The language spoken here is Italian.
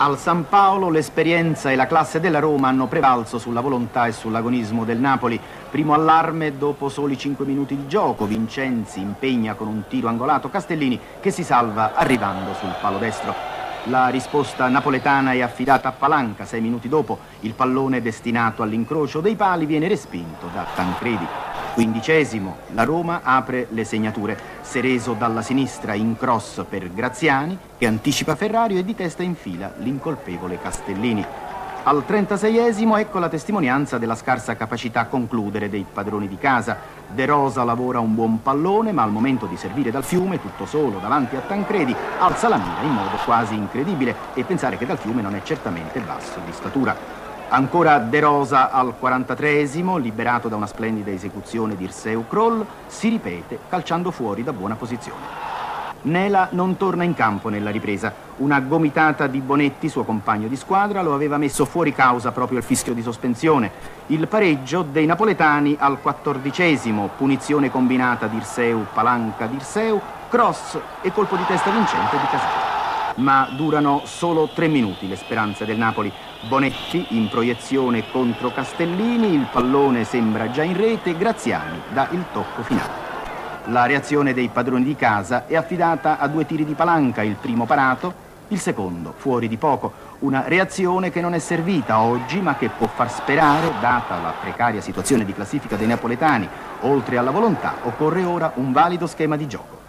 Al San Paolo l'esperienza e la classe della Roma hanno prevalso sulla volontà e sull'agonismo del Napoli. Primo allarme dopo soli 5 minuti di gioco. Vincenzi impegna con un tiro angolato Castellini, che si salva arrivando sul palo destro. La risposta napoletana è affidata a Palanca. 6 minuti dopo il pallone destinato all'incrocio dei pali viene respinto da Tancredi. 15°, la Roma apre le segnature. Sereso dalla sinistra in cross per Graziani, che anticipa Ferrario e di testa infila l'incolpevole Castellini. Al 36°, ecco la testimonianza della scarsa capacità a concludere dei padroni di casa. De Rosa lavora un buon pallone, ma al momento di servire dal Fiume, tutto solo davanti a Tancredi, alza la mira in modo quasi incredibile, e pensare che dal Fiume non è certamente basso di statura. Ancora De Rosa al 43°, liberato da una splendida esecuzione di Irseu Kroll, si ripete calciando fuori da buona posizione. Nela non torna in campo nella ripresa. Una gomitata di Bonetti, suo compagno di squadra, lo aveva messo fuori causa proprio al fischio di sospensione. Il pareggio dei napoletani al 14°, punizione combinata di Irseu, Palanca di Irseu, cross e colpo di testa vincente di Caselli. Ma durano solo 3 minuti le speranze del Napoli. Bonetti in proiezione contro Castellini, il pallone sembra già in rete, Graziani dà il tocco finale. La reazione dei padroni di casa è affidata a 2 tiri di Palanca, il primo parato, il secondo fuori di poco. Una reazione che non è servita oggi, ma che può far sperare, data la precaria situazione di classifica dei napoletani. Oltre alla volontà, occorre ora un valido schema di gioco.